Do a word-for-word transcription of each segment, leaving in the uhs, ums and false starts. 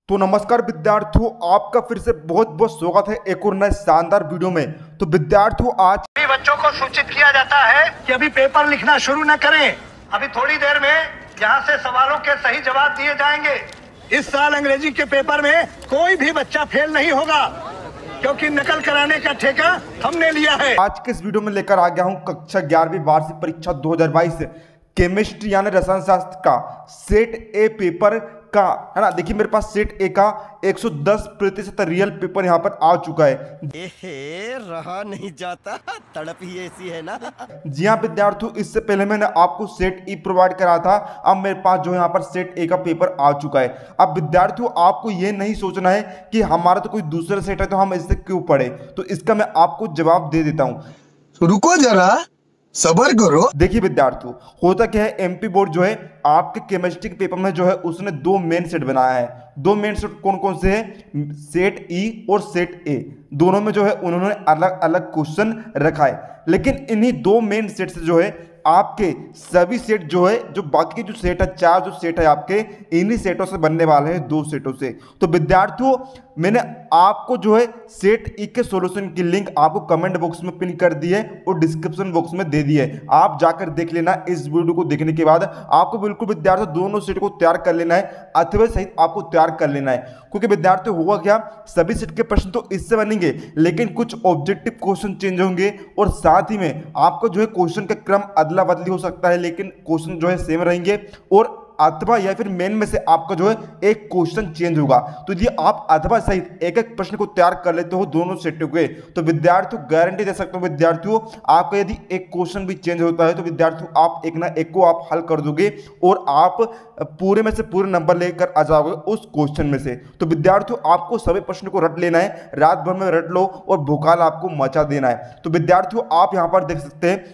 तो नमस्कार विद्यार्थियों, आपका फिर से बहुत बहुत स्वागत है एक और नए शानदार वीडियो में। तो विद्यार्थियों, आज सभी बच्चों को सूचित किया जाता है कि अभी पेपर लिखना शुरू न करें। अभी थोड़ी देर में यहाँ से सवालों के सही जवाब दिए जाएंगे। इस साल अंग्रेजी के पेपर में कोई भी बच्चा फेल नहीं होगा, क्योंकि नकल कराने का ठेका हमने लिया है। आज के इस वीडियो में लेकर आ गया हूँ कक्षा ग्यारहवीं वार्षिक परीक्षा दो हजार बाईस केमिस्ट्री यानी रसायन शास्त्र का सेट ए पेपर का, है ना। देखिए मेरे पास सेट ए का एक सौ दस प्रतिशत रियल पेपर यहाँ पर आ चुका है। एहे, रहा नहीं जाता, तड़प ही ऐसी है ना। जी हाँ विद्यार्थियों, इससे पहले मैंने आपको सेट ई प्रोवाइड करा था, अब मेरे पास जो यहाँ पर सेट ए का पेपर आ चुका है। अब विद्यार्थियों, आपको ये नहीं सोचना है कि हमारा तो कोई दूसरा सेट है तो हम इससे क्यों पढ़े, तो इसका मैं आपको जवाब दे देता हूँ। रुको जरा, सबर करो। देखिए विद्यार्थियों, होता क्या है, एमपी बोर्ड जो है आपके केमिस्ट्री के पेपर में जो है उसने दो मेन सेट बनाया है। दो मेन सेट कौन कौन से हैं? सेट ई और सेट ए, दोनों में जो है उन्होंने अलग अलग क्वेश्चन रखा है। लेकिन इन्हीं दो मेन सेट से जो है आपके सभी सेट जो है, जो बाकी के जो सेट है, चार जो सेट है आपके, इन्हीं सेटों से बनने वाले हैं, दो सेटों से। तो विद्यार्थियों, मैंने आपको जो है सेट ई के सॉल्यूशन की लिंक आपको कमेंट बॉक्स में पिन कर दी है और डिस्क्रिप्शन बॉक्स में दे दी है। आप जाकर देख लेना। इस वीडियो को देखने के बाद आपको बिल्कुल विद्यार्थियों दोनों सेट को तैयार कर लेना है, अथवा सहित आपको तैयार कर लेना है। क्योंकि विद्यार्थियों होगा क्या, सभी सेट के प्रश्न तो इससे बनेंगे, लेकिन कुछ ऑब्जेक्टिव क्वेश्चन चेंज होंगे और साथ ही में आपको जो है क्वेश्चन का क्रम अदला बदली हो सकता है, लेकिन क्वेश्चन जो है सेम रहेंगे, और अथवा या फिर मेन में से आपका जो है एक क्वेश्चन चेंज होगा। तो यदि आप अथवा सहित एक एक प्रश्न को तैयार कर लेते हो दोनों सेटों के, तो विद्यार्थियों गारंटी दे सकता हूं विद्यार्थियों, आपका यदि एक क्वेश्चन भी चेंज होता है तो विद्यार्थियों आप एक ना एक को आप हल कर दोगे और आप पूरे में से पूरे नंबर लेकर आ जाओगे उस क्वेश्चन में से। तो विद्यार्थियों, आपको सभी प्रश्न को रट लेना है, रात भर में रट लो और भूकाल आपको मचा देना है। तो विद्यार्थियों, आप यहां पर देख सकते हैं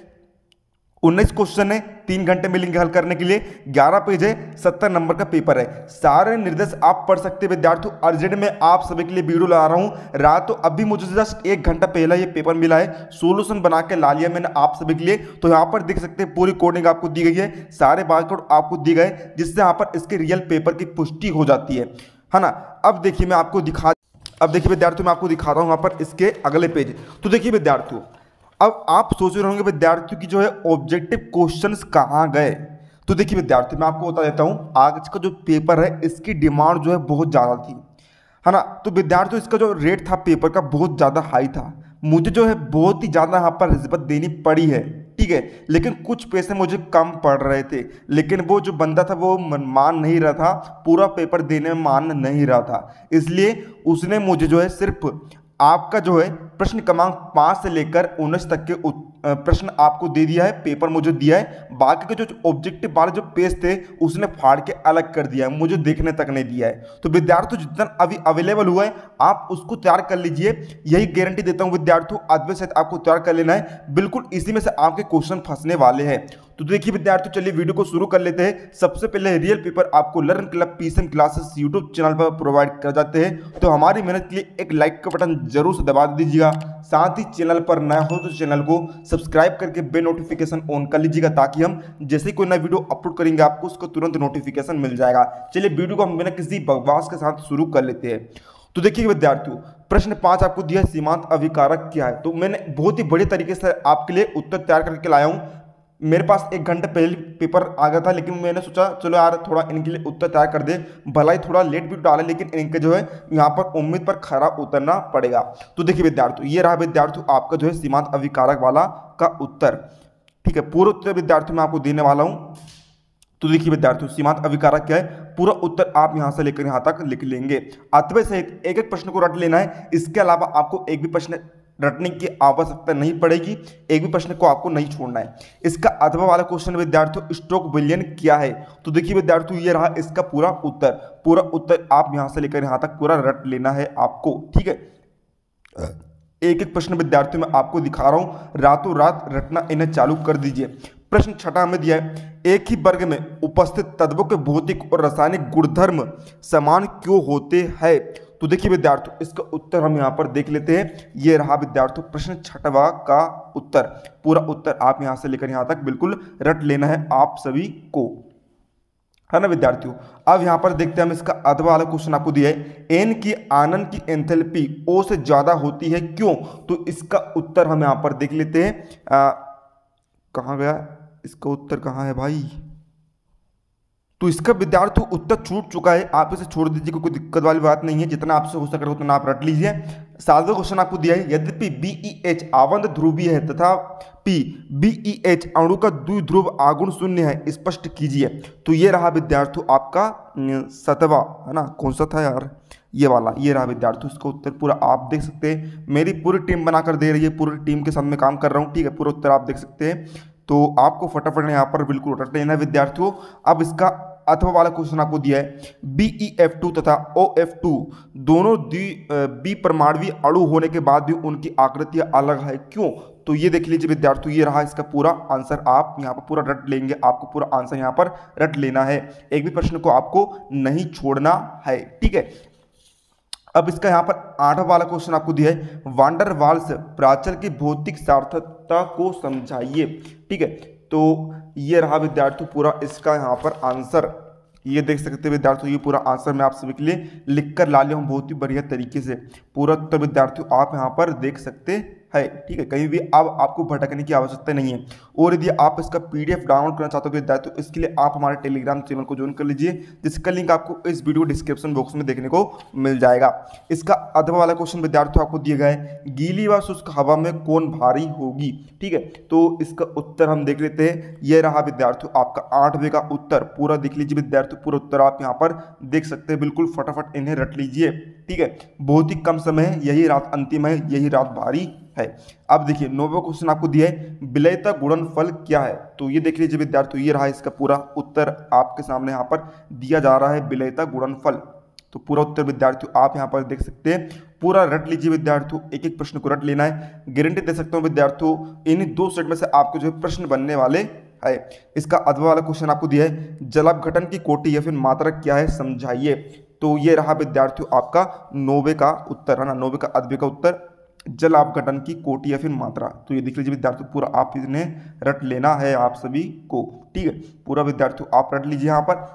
उन्नीस क्वेश्चन है, तीन घंटे मिलेंगे हल करने के लिए, ग्यारह पेज है, सत्तर नंबर का पेपर है। सारे निर्देश आप पढ़ सकते हैं विद्यार्थियों। अर्जेंट में आप सभी के लिए वीडियो ला रहा हूं। रात तो अभी मुझे जस्ट एक घंटा पहले ये पेपर मिला है, सोल्यूशन बना के ला लिया मैंने आप सभी के लिए। तो यहाँ पर देख सकते हैं पूरी कोडिंग आपको दी गई है, सारे बारकोड आपको दिए गए, जिससे यहाँ पर इसके रियल पेपर की पुष्टि हो जाती है है ना। अब देखिए मैं आपको दिखा अब देखिए विद्यार्थियों, मैं आपको दिखा रहा हूँ यहाँ पर इसके अगले पेज। तो देखिए विद्यार्थियों, अब आप सोच रहे होंगे विद्यार्थियों की जो है ऑब्जेक्टिव क्वेश्चंस कहाँ गए। तो देखिए विद्यार्थियों, मैं आपको बता देता हूँ, आज का जो पेपर है इसकी डिमांड जो है बहुत ज़्यादा थी, है ना। तो विद्यार्थियों, इसका जो रेट था पेपर का बहुत ज़्यादा हाई था, मुझे जो है बहुत ही ज़्यादा यहाँ पर रिश्वत देनी पड़ी है, ठीक है। लेकिन कुछ पैसे मुझे कम पड़ रहे थे, लेकिन वो जो बंदा था वो मान नहीं रहा था, पूरा पेपर देने में मान नहीं रहा था, इसलिए उसने मुझे जो है सिर्फ आपका जो है प्रश्न क्रमांक पाँच से लेकर उन्नीस तक के प्रश्न आपको दे दिया है, पेपर मुझे दिया है। बाकी के जो ऑब्जेक्टिव वाले जो पेज थे उसने फाड़ के अलग कर दिया है, मुझे देखने तक नहीं दिया है। तो विद्यार्थियों, जितना अभी अवेलेबल हुआ है आप उसको तैयार कर लीजिए, यही गारंटी देता हूं विद्यार्थियों। अद्वै सहित आपको तैयार कर लेना है, बिल्कुल इसी में से आपके क्वेश्चन फंसने वाले हैं। तो देखिए विद्यार्थियों, चलिए वीडियो को शुरू कर लेते हैं। सबसे पहले रियल पेपर आपको learn club PSM classes YouTube channel पर प्रोवाइड कर जाते हैं। तो हमारी मेहनत के लिए एक लाइक का बटन जरूर से दबा दीजिएगा, साथ ही चैनल पर नया हो तो चैनल को सब्सक्राइब करके बेल नोटिफिकेशन ऑन कर लीजिएगा, ताकि हम जैसे ही कोई नया वीडियो अपलोड करेंगे आपको उसको तुरंत नोटिफिकेशन मिल जाएगा। चलिए वीडियो को हम बिना किसी बकवास के साथ शुरू कर लेते हैं। तो देखिए विद्यार्थियों, प्रश्न पांच आपको दिया है, सीमांत अभिकारक क्या है। तो मैंने बहुत ही बड़े तरीके से आपके लिए उत्तर तैयार करके लाया हूं। मेरे पास एक घंटे पहले पेपर आ गया था, लेकिन मैंने सोचा चलो यार थोड़ा इनके लिए उत्तर तैयार कर दे, भला ही थोड़ा लेट भी डाले, लेकिन इनके जो है यहाँ पर उम्मीद पर खरा उतरना पड़ेगा। तो देखिए विद्यार्थियों, ये रहा विद्यार्थियों आपका जो है सीमांत अभिकारक वाला का उत्तर, ठीक है। पूरा उत्तर विद्यार्थियों मैं आपको देने वाला हूँ। तो देखिए विद्यार्थियों, सीमांत अभिकारक क्या है, पूरा उत्तर आप यहां से लेकर यहां तक लिख लेंगे। अथवा सहित एक एक प्रश्न को रट लेना है, इसके अलावा आपको एक भी प्रश्न रटने की आवश्यकता नहीं पड़ेगी, एक भी प्रश्न को आपको नहीं छोड़ना है। इसका अथवा वाला क्वेश्चन विद्यार्थियों, स्ट्रोक विलयन क्या है। तो देखिए विद्यार्थियों, ये रहा इसका पूरा उत्तर। पूरा उत्तर आप यहां से लेकर यहां तक पूरा रट लेना है आपको, ठीक है। एक एक प्रश्न विद्यार्थियों मैं आपको दिखा रहा हूं, रातों रात रटना इन्हें चालू कर दीजिए। प्रश्न छठा में दिया है, एक ही वर्ग में उपस्थित तत्वों के भौतिक और रासायनिक गुणधर्म समान क्यों होते हैं। तो देखिए विद्यार्थियों, इसका उत्तर हम यहाँ पर देख लेते हैं। ये रहा विद्यार्थियों प्रश्न छठवा का उत्तर। पूरा उत्तर आप यहाँ से लेकर यहाँ तक बिल्कुल रट लेना है आप सभी को। है ना विद्यार्थियों। अब यहाँ पर देखते हैं हम इसका अथवा वाला क्वेश्चन आपको दिया है, एन की आनंद की एंथैल्पी ओ से ज्यादा होती है क्यों? तो इसका उत्तर हम यहाँ पर देख लेते हैं। आ, कहाँ गया इसका उत्तर, कहाँ है भाई? तो इसका विद्यार्थी उत्तर छूट चुका है, आप इसे छोड़ दीजिए, कोई दिक्कत वाली बात नहीं है, जितना आपसे हो सक रहा उतना आप रट लीजिए। सातवां क्वेश्चन आपको दिया है, यद्यपि बीईएच आवंत ध्रुवीय है तथा पी बीईएच अणु का द्विध्रुव आगुण शून्य है, स्पष्ट कीजिए। तो ये रहा विद्यार्थी आपका सतवा, है ना, कौन सा था यार, ये वाला, ये रहा विद्यार्थी। इसका उत्तर पूरा आप देख सकते हैं, मेरी पूरी टीम बनाकर दे रही है, पूरी टीम के साथ में काम कर रहा हूँ, ठीक है। पूरा उत्तर आप देख सकते हैं, तो आपको फटाफट यहाँ पर बिल्कुल रट लेना है विद्यार्थियों। अब इसका अथवा वाला क्वेश्चन आपको दिया है, बी ई एफ टू तथा ओ एफ टू दोनों बी परमाणु अणु होने के बाद भी उनकी आकृतियां अलग है क्यों? तो ये देख लीजिए विद्यार्थियों, ये रहा इसका पूरा आंसर, आप यहाँ पर पूरा रट लेंगे, आपको पूरा आंसर यहाँ पर रट लेना है, एक भी प्रश्न को आपको नहीं छोड़ना है, ठीक है। अब इसका यहाँ पर आठवां वाला क्वेश्चन आपको दिया है, वांडर वाल्स प्राचल की भौतिक सार्थकता को समझाइए, ठीक है। तो ये रहा विद्यार्थियों पूरा इसका यहाँ पर आंसर, ये देख सकते हैं विद्यार्थियों, ये पूरा आंसर मैं आप सभी के लिए लिख कर ला लिया हूँ बहुत ही बढ़िया तरीके से। पूरा उत्तर विद्यार्थियों आप यहाँ पर देख सकते है, ठीक है, कहीं भी अब आपको भटकने की आवश्यकता नहीं है। और यदि आप इसका पीडीएफ डाउनलोड करना चाहते हो विद्यार्थियों, तो इसके लिए आप हमारे टेलीग्राम चैनल को ज्वाइन कर लीजिए, जिसका लिंक आपको इस वीडियो डिस्क्रिप्शन बॉक्स में देखने को मिल जाएगा। इसका अथवा वाला क्वेश्चन विद्यार्थियों आपको दिए गए, गीली व शुष्क हवा में कौन भारी होगी, ठीक है। तो इसका उत्तर हम देख लेते हैं, यह रहा विद्यार्थियों आपका आठवें का उत्तर, पूरा देख लीजिए विद्यार्थियों, पूरा उत्तर आप यहाँ पर देख सकते हैं, बिल्कुल फटाफट इन्हें रट लीजिए, ठीक है। बहुत ही कम समय है, यही रात अंतिम है, यही रात भारी है। अब देखिए नौवां क्वेश्चन आपको दिया है, विलयता गुणनफल क्या है? तो ये देख लीजिए विद्यार्थियों, ये रहा इसका पूरा उत्तर आपके सामने यहाँ पर दिया जा रहा है, विलयता गुणनफल। तो पूरा उत्तर विद्यार्थियों आप यहाँ पर देख सकते हैं, पूरा रट लीजिए विद्यार्थियों, एक एक प्रश्न को रट लेना है। गारंटी दे सकता हूँ विद्यार्थियों, इन दो सेट में से आपको जो प्रश्न बनने वाले है। इसका अथवा वाला क्वेश्चन आपको दिया है, जलापघटन की कोटि या फिर मात्रा क्या है, समझाइए। तो ये रहा विद्यार्थियों आपका नौवे का उत्तर, है ना, नौवे का अथवे का उत्तर, जल अपघटन की कोटि या फिर मात्रा। तो ये देख लीजिए विद्यार्थियों, पूरा आप इन्हें रट लेना है आप सभी को, ठीक है, पूरा विद्यार्थियों आप रट लीजिए यहाँ पर।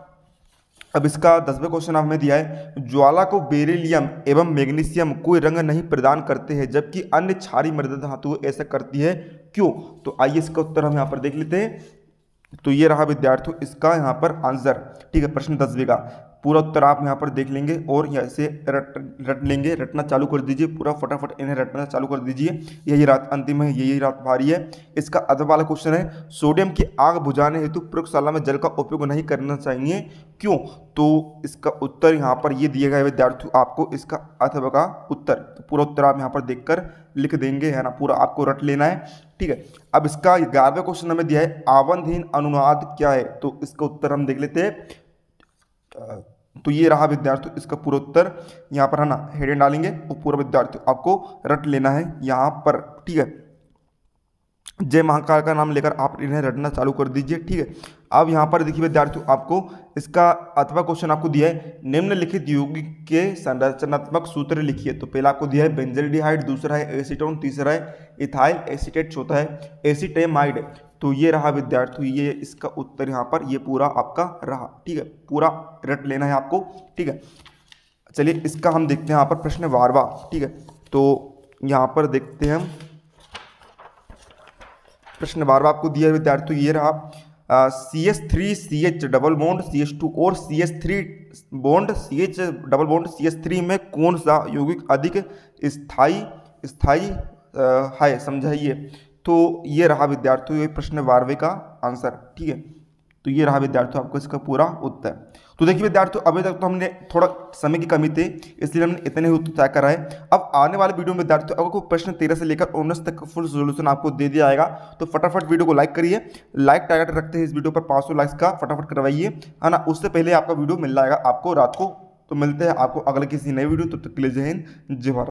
अब इसका दसवें क्वेश्चन हमें दिया है, ज्वाला को बेरिलियम एवं मैग्नीशियम कोई रंग नहीं प्रदान करते हैं जबकि अन्य क्षारीय मृदा धातुएं ऐसा करती है क्यों? तो आइए इसका उत्तर हम यहाँ पर देख लेते हैं। तो ये रहा विद्यार्थियों इसका यहाँ पर आंसर, ठीक है, प्रश्न दसवें का पूरा उत्तर आप यहाँ पर देख लेंगे और यहाँ से रट रट लेंगे, रटना चालू कर दीजिए, पूरा फटाफट इन्हें रटना चालू कर दीजिए, यही रात अंतिम है, यही रात भारी है। इसका अथवा वाला क्वेश्चन है, सोडियम की आग बुझाने हेतु प्रयोगशाला में जल का उपयोग नहीं करना चाहिए क्यों? तो इसका उत्तर यहाँ पर ये दिया गया है विद्यार्थियों आपको, इसका अथवा का उत्तर, तो पूरा उत्तर आप यहाँ पर देख कर लिख देंगे, है ना, पूरा आपको रट लेना है, ठीक है। अब इसका ग्यारहवें क्वेश्चन हमें दिया है, आवंतहीन अनुनाद क्या है? तो इसका उत्तर हम देख लेते हैं। तो ये रहा विद्यार्थियों इसका पूरा उत्तर, यहाँ पर है ना हेडिंग डालेंगे और पूरा विद्यार्थियों आपको रट लेना है यहाँ पर, ठीक है। जय महाकाल का नाम लेकर आप इन्हें रटना चालू कर दीजिए, ठीक है। अब यहाँ पर देखिए विद्यार्थियों आपको इसका अथवा क्वेश्चन आपको दिया है, निम्नलिखित यौगिक के संरचनात्मक सूत्र लिखिए। तो पहला आपको दिया है बेंजल्डिहाइड, दूसरा है एसीटोन, तीसरा है इथाइल एसीटेट, चौथा है एसीटेमाइड। तो ये रहा विद्यार्थियों, ये इसका उत्तर यहाँ पर ये पूरा आपका रहा, ठीक है, पूरा रट लेना है आपको, ठीक है। चलिए इसका हम देखते हैं यहाँ पर प्रश्न बारहवां, ठीक है। तो यहाँ पर देखते हैं हम प्रश्न बारहवां आपको दिया है विद्यार्थियों, ये रहा C H three C H double bond C H two और C H three bond C H double bond C H three में कौन सा यौगिक अधिक स्थायी स्थायी है, समझाइए। तो ये रहा विद्यार्थियों ये प्रश्न बारहवें का आंसर, ठीक है। तो ये रहा विद्यार्थियों आपको इसका पूरा उत्तर। तो देखिए विद्यार्थियों अभी तक तो हमने थोड़ा समय की कमी थी इसलिए हमने इतने ही उत्तर तय करा है। अब आने वाले वीडियो में विद्यार्थियों अगर कोई प्रश्न तेरह से लेकर उन्नीस तक फुल सोल्यूशन आपको दे दिया जाएगा, तो फटाफट वीडियो को लाइक करिए, लाइक टारगेट रखते हैं इस वीडियो पर पाँच सौ लाइक्स का, फटाफट करवाइए, है ना, उससे पहले आपका वीडियो मिल जाएगा आपको रात को। तो मिलते हैं आपको अगले किसी नए वीडियो, तो तक के लिए जय हिंद जय भारत।